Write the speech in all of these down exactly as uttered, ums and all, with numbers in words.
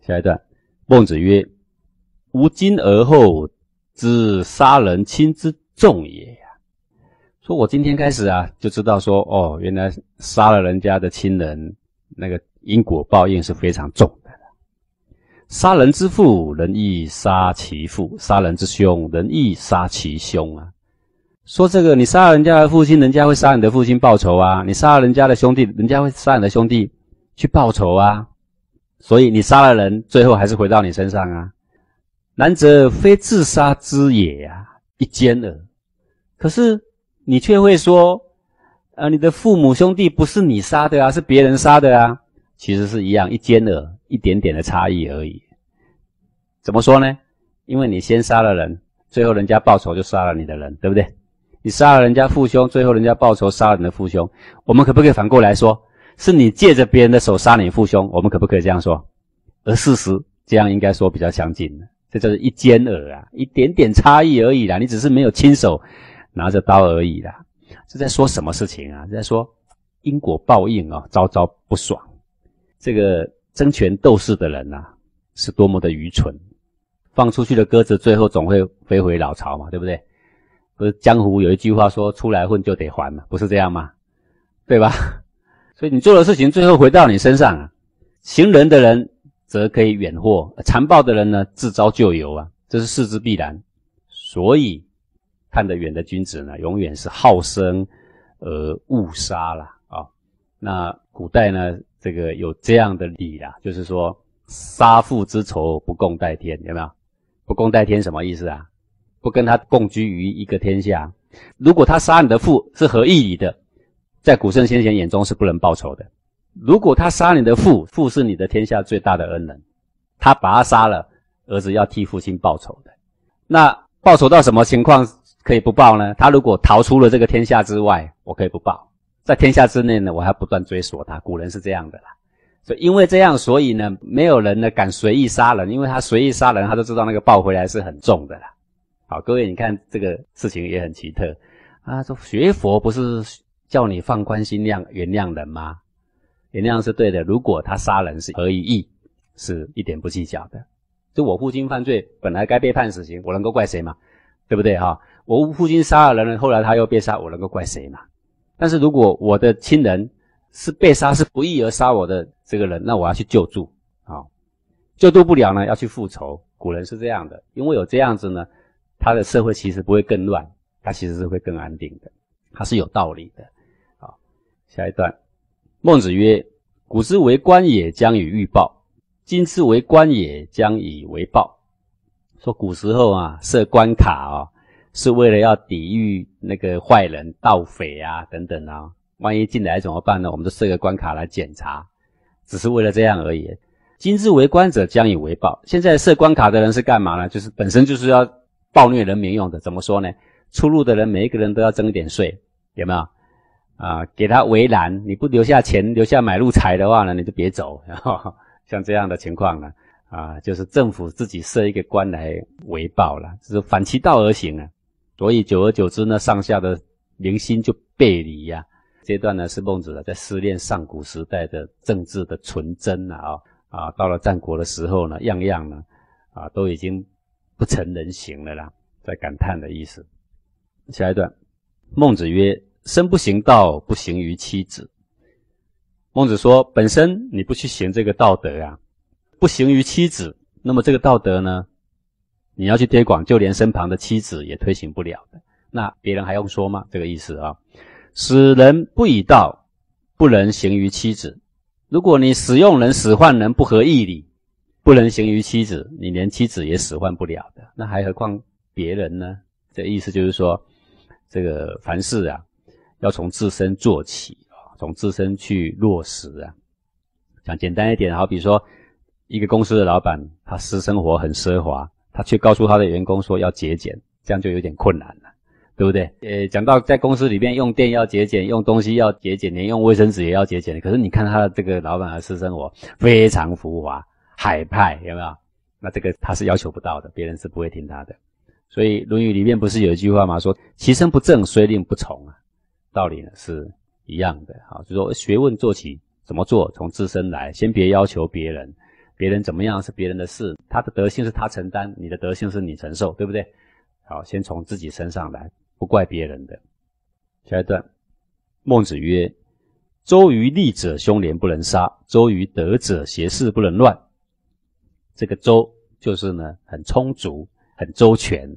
下一段，孟子曰：吾今而后知杀人亲之重也呀。说我今天开始啊，就知道说，哦，原来杀了人家的亲人，那个因果报应是非常重的。杀人之父，人亦杀其父；杀人之兄，人亦杀其兄啊。说这个，你杀了人家的父亲，人家会杀你的父亲报仇啊；你杀了人家的兄弟，人家会杀你的兄弟去报仇啊。所以你杀了人，最后还是回到你身上啊。然则非自杀之也啊，一奸耳。可是你却会说，呃，你的父母兄弟不是你杀的啊，是别人杀的啊。其实是一样，一奸耳，一点点的差异而已。怎么说呢？因为你先杀了人，最后人家报仇就杀了你的人，对不对？你杀了人家父兄，最后人家报仇杀了你的父兄。我们可不可以反过来说，是你借着别人的手杀你父兄？我们可不可以这样说？而事实这样应该说比较相近的，这就是一奸耳啊，一点点差异而已啦，你只是没有亲手拿着刀而已啦。这在说什么事情啊？在说因果报应啊，朝朝不爽。这个争权斗势的人啊，是多么的愚蠢！放出去的鸽子，最后总会飞回老巢嘛，对不对？不是江湖有一句话说，出来混就得还嘛，不是这样吗？对吧？所以你做的事情最后回到你身上啊。行仁的人则可以远祸，残暴的人呢，自招咎由啊，这是事之必然。所以看得远的君子呢，永远是好生而勿杀啦啊。那古代呢，这个有这样的理啦，就是说杀父之仇不共戴天，有没有？不共戴天什么意思啊？不跟他共居于一个天下。如果他杀你的父是合义理的，在古圣先贤眼中是不能报仇的。如果他杀你的父，父是你的天下最大的恩人，他把他杀了，儿子要替父亲报仇的。那报仇到什么情况可以不报呢？他如果逃出了这个天下之外，我可以不报。在天下之内呢，我还不断追索他。古人是这样的啦。所以因为这样，所以呢，没有人呢敢随意杀人，因为他随意杀人，他就知道那个报回来是很重的啦。好，各位，你看这个事情也很奇特啊。说学佛不是叫你放宽心量原谅人吗？原谅是对的，如果他杀人是合于义，是一点不计较的。就我父亲犯罪，本来该被判死刑，我能够怪谁嘛？对不对哈？我父亲杀了人，后来他又被杀，我能够怪谁嘛？但是如果我的亲人是被杀，是不义而杀我的这个人，那我要去救助，好，救助不了呢，要去复仇。古人是这样的，因为有这样子呢，他的社会其实不会更乱，他其实是会更安定的，他是有道理的。好，下一段，孟子曰：古之为官也，将以欲报；今之为官也，将以为报。说古时候啊，设关卡哦，是为了要抵御那个坏人、盗匪啊等等啊。万一进来怎么办呢？我们就设个关卡来检查，只是为了这样而已。今之为官者，将以为报。现在设关卡的人是干嘛呢？就是本身就是要暴虐人民用的。怎么说呢？出入的人每一个人都要征一点税，有没有？啊，给他围栏，你不留下钱，留下买路财的话呢，你就别走。然后像这样的情况呢，啊，就是政府自己设一个官来为报了，就是反其道而行啊。所以久而久之呢，上下的民心就背离呀、啊。这段呢是孟子在思念上古时代的政治的纯真啊，啊，到了战国的时候呢，样样呢啊都已经不成人形了啦，在感叹的意思。下一段，孟子曰：身不行道，不行于妻子。孟子说，本身你不去行这个道德啊，不行于妻子，那么这个道德呢，你要去推广，就连身旁的妻子也推行不了的。那别人还用说吗？这个意思啊。使人不以道，不能行于妻子。如果你使用人、使唤人不合义理，不能行于妻子，你连妻子也使唤不了的，那还何况别人呢？这意思就是说，这个凡事啊，要从自身做起，从自身去落实啊。讲简单一点，好比说，一个公司的老板，他私生活很奢华，他却告诉他的员工说要节俭，这样就有点困难了。对不对？呃，讲到在公司里面用电要节俭，用东西要节俭，连用卫生纸也要节俭。可是你看他的这个老板的私生活非常浮华、海派，有没有？那这个他是要求不到的，别人是不会听他的。所以《论语》里面不是有一句话吗？说其身不正，虽令不从啊。道理呢是一样的，好，就说学问做起，怎么做？从自身来，先别要求别人， 别人怎么样是别人的事，他的德性是他承担，你的德性是你承受，对不对？好，先从自己身上来，不怪别人的。下一段，孟子曰：周于利者，凶廉不能杀；周于德者，邪事不能乱。这个周就是呢，很充足，很周全。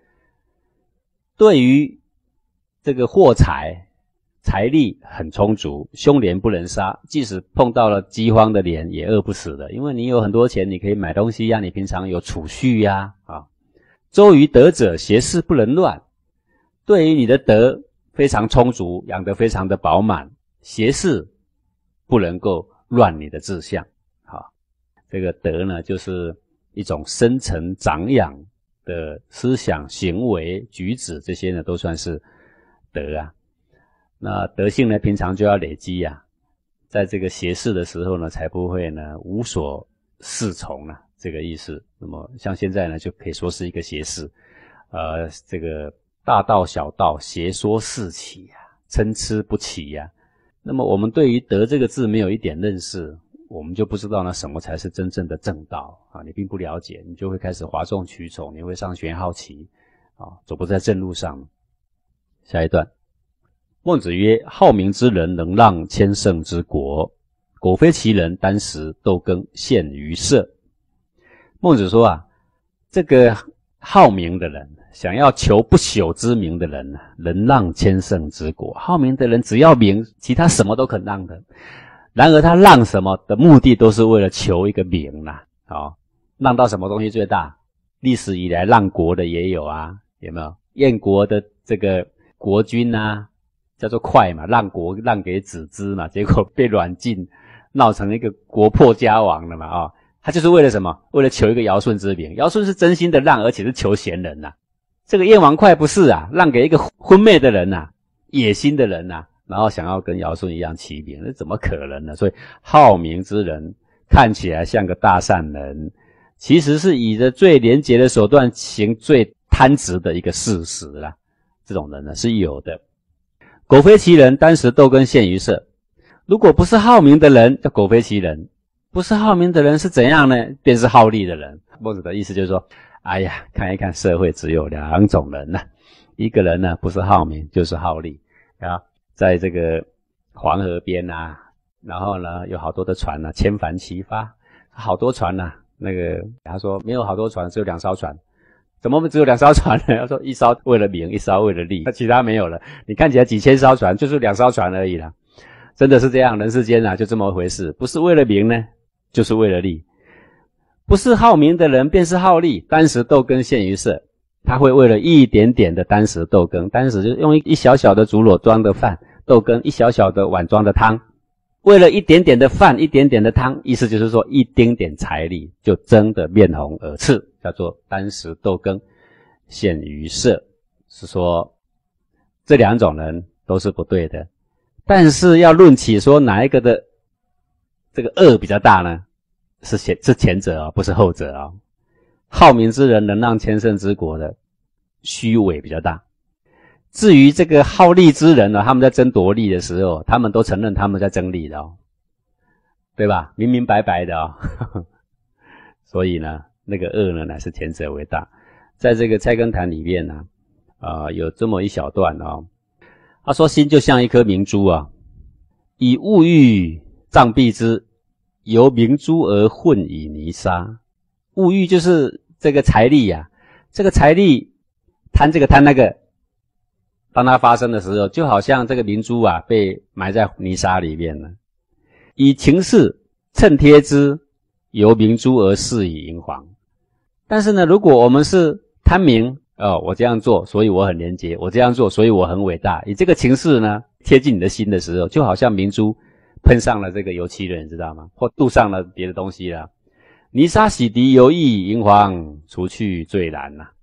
对于这个货财，财力很充足，凶廉不能杀，即使碰到了饥荒的年也饿不死的，因为你有很多钱，你可以买东西呀，你平常有储蓄呀。啊，周于德者，邪事不能乱。对于你的德非常充足，养得非常的饱满，邪事不能够乱你的志向。好，这个德呢，就是一种深层长养的思想、行为、举止，这些呢都算是德啊。那德性呢，平常就要累积啊，在这个邪事的时候呢，才不会呢无所适从啊，这个意思。那么像现在呢，就可以说是一个邪事，呃，这个大道小道，邪说四起啊，参差不齐呀、啊。那么我们对于德这个字没有一点认识，我们就不知道呢什么才是真正的正道啊，你并不了解，你就会开始哗众取宠，你会上玄好奇啊，走不在正路上。下一段。孟子曰：好名之人，能让千乘之国。苟非其人，箪食豆羹，陷于色。孟子说啊，这个好名的人，想要求不朽之名的人，能让千乘之国。好名的人只要名，其他什么都肯让的。然而他让什么的目的，都是为了求一个名啦。好，让到什么东西最大？历史以来让国的也有啊，有没有？燕国的这个国君啊，叫做快嘛，让国让给子之嘛，结果被软禁，闹成一个国破家亡了嘛啊、哦！他就是为了什么？为了求一个尧舜之名。尧舜是真心的让，而且是求贤人呐、啊。这个燕王哙不是啊，让给一个昏昧的人呐、啊，野心的人呐、啊，然后想要跟尧舜一样齐名，那怎么可能呢？所以好名之人看起来像个大善人，其实是以着最廉洁的手段行最贪执的一个事实啦。这种人呢是有的。苟非其人，箪食豆羹，陷于色。如果不是好名的人，叫苟非其人；不是好名的人是怎样呢？便是好利的人。孟子的意思就是说，哎呀，看一看社会只有两种人呐、啊，一个人呢不是好名，就是好利啊。在这个黄河边啊，然后呢有好多的船啊，千帆齐发，好多船啊。那个他说没有好多船，只有两艘船。怎么只有两艘船呢？他说一艘为了名，一艘为了利，其他没有了。你看起来几千艘船，就是两艘船而已啦。真的是这样，人世间啊，就这么回事。不是为了名呢，就是为了利。不是好名的人，便是好利。箪食豆羹，陷于色。他会为了一点点的箪食豆羹，箪食就是用一小小的竹篓装的饭，豆羹一小小的碗装的汤。为了一点点的饭，一点点的汤，意思就是说一丁点财力就争得面红耳赤，叫做箪食豆羹，陷于色。是说这两种人都是不对的，但是要论起说哪一个的这个恶比较大呢？是前是前者哦，不是后者哦。好名之人能让千乘之国的虚伪比较大。至于这个好利之人呢，他们在争夺利的时候，他们都承认他们在争利的哦，对吧？明明白白的哦。所以呢，那个恶呢，乃是前者为大。在这个菜根谭里面呢，啊、呃，有这么一小段哦。他说：心就像一颗明珠啊，以物欲障蔽之，由明珠而混以泥沙。物欲就是这个财力呀、啊，这个财力贪这个贪那个。当它发生的时候，就好像这个明珠啊被埋在泥沙里面了。以情事衬贴之，由明珠而饰以银黄。但是呢，如果我们是贪名，哦，我这样做，所以我很廉洁；我这样做，所以我很伟大。以这个情事呢贴近你的心的时候，就好像明珠喷上了这个油漆了，你知道吗？或镀上了别的东西了。泥沙洗涤，油溢银黄，除去最难呐、啊。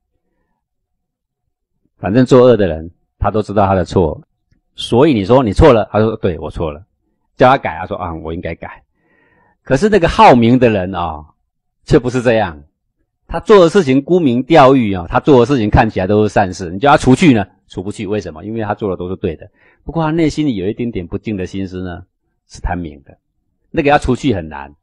反正作恶的人，他都知道他的错，所以你说你错了，他说对我错了，叫他改，他说啊我应该改。可是那个好名的人啊、哦，却不是这样，他做的事情沽名钓誉啊、哦，他做的事情看起来都是善事，你叫他除去呢，除不去，为什么？因为他做的都是对的，不过他内心里有一点点不敬的心思呢，是贪名的，那个要除去很难。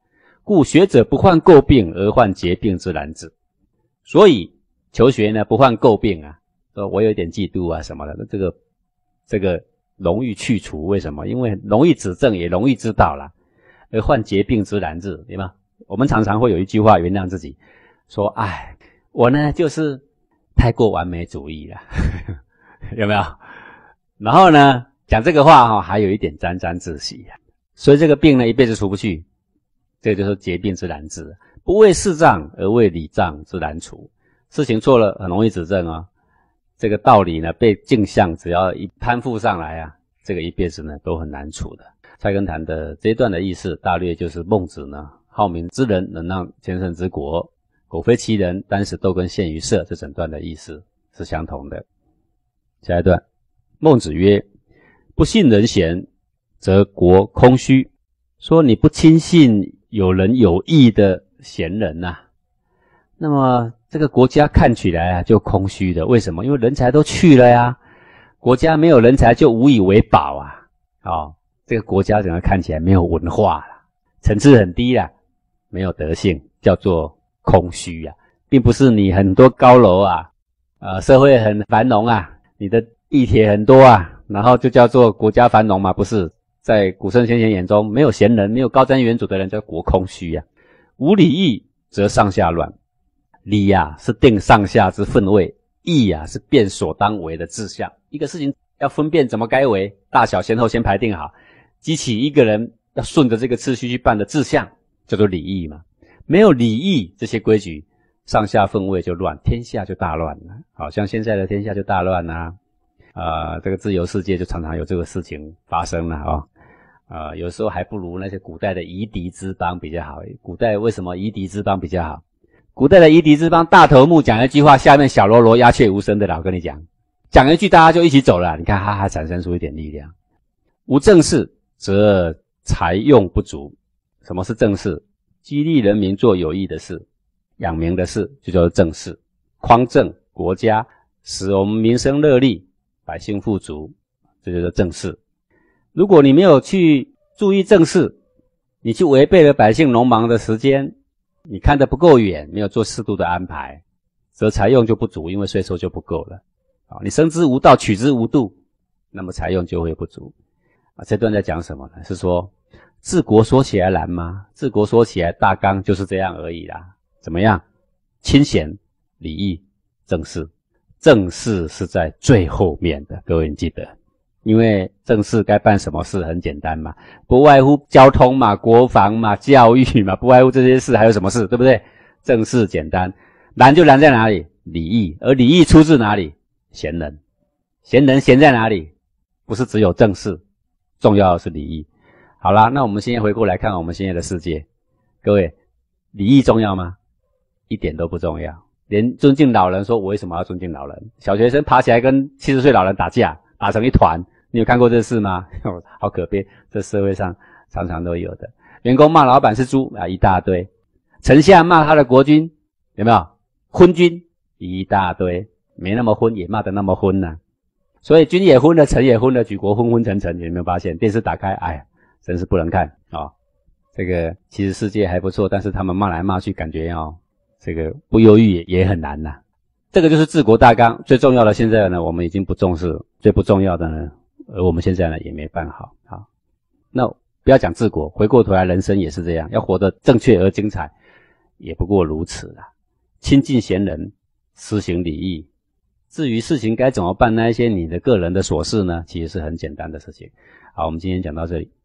故学者不患垢病，而患结病之难治。所以求学呢，不患垢病啊，说我有点嫉妒啊什么的，这个这个容易去除。为什么？因为容易指正，也容易知道啦。而患结病之难治，对吗？我们常常会有一句话原谅自己，说：哎，我呢就是太过完美主义了，有没有？然后呢，讲这个话哈、哦，还有一点沾沾自喜啊，所以这个病呢一辈子除不去，这个就是结病之难治。不为事障而为理障之难除，事情错了很容易指正啊、哦，这个道理呢被镜像只要一攀附上来啊，这个一辈子呢都很难除的。菜根谭的这一段的意思大略就是孟子呢，好名之人能让千乘之国，苟非其人，单使豆根陷于色，这整段的意思是相同的。下一段，孟子曰：不信人贤，则国空虚。说你不亲信有人有义的贤人啊，那么这个国家看起来啊就空虚的。为什么？因为人才都去了呀，国家没有人才就无以为宝啊。哦，这个国家整个看起来没有文化啦，层次很低啦，没有德性，叫做空虚啊，并不是你很多高楼啊，呃，社会很繁荣啊，你的地铁很多啊，然后就叫做国家繁荣嘛？不是，在古圣先贤眼中，没有贤人，没有高瞻远瞩的人，叫国空虚啊。无礼义，则上下乱。礼呀、啊、是定上下之分位，义呀、啊、是辨所当为的志向。一个事情要分辨怎么该为，大小先后先排定好，激起一个人要顺着这个次序去办的志向，叫做礼义嘛。没有礼义这些规矩，上下分位就乱，天下就大乱了。好像现在的天下就大乱啊，呃，这个自由世界就常常有这个事情发生了啊、哦。呃，有时候还不如那些古代的夷狄之邦比较好。古代为什么夷狄之邦比较好？古代的夷狄之邦，大头目讲一句话，下面小喽啰鸦雀无声的啦。我跟你讲，讲一句大家就一起走了。你看，它还产生出一点力量。无正事，则财用不足。什么是正事？激励人民做有益的事，养民的事，就叫做正事。匡正国家，使我们民生乐利，百姓富足，这就是正事。如果你没有去注意正事，你去违背了百姓农忙的时间，你看得不够远，没有做适度的安排，则财用就不足，因为税收就不够了。啊，你生之无道，取之无度，那么财用就会不足。啊，这段在讲什么呢？是说治国说起来难吗？治国说起来大纲就是这样而已啦。怎么样？亲贤、礼义、正事。正事是在最后面的，各位你记得。因为正事该办什么事很简单嘛，不外乎交通嘛、国防嘛、教育嘛，不外乎这些事，还有什么事，对不对？正事简单，难就难在哪里？礼义。而礼义出自哪里？贤人。贤人贤在哪里？不是只有正事，重要的是礼义。好啦，那我们现在回过来看我们现在的世界，各位，礼义重要吗？一点都不重要。连尊敬老人，说我为什么要尊敬老人？小学生爬起来跟七十岁老人打架，打成一团，你有看过这事吗？好可悲，这社会上常常都有的。员工骂老板是猪啊，一大堆。丞相骂他的国君，有没有？昏君一大堆，没那么昏也骂得那么昏啊。所以君也昏了，臣也昏了，举国昏昏沉沉。你有没有发现？电视打开，哎呀，真是不能看啊、哦！这个其实世界还不错，但是他们骂来骂去，感觉哦，这个不忧郁 也, 也很难呐、啊。这个就是治国大纲，最重要的现在呢，我们已经不重视；最不重要的呢，而我们现在呢也没办好。好，那不要讲治国，回过头来，人生也是这样，要活得正确而精彩，也不过如此啦。亲近贤人，施行礼义。至于事情该怎么办，那一些你的个人的琐事呢，其实是很简单的事情。好，我们今天讲到这里。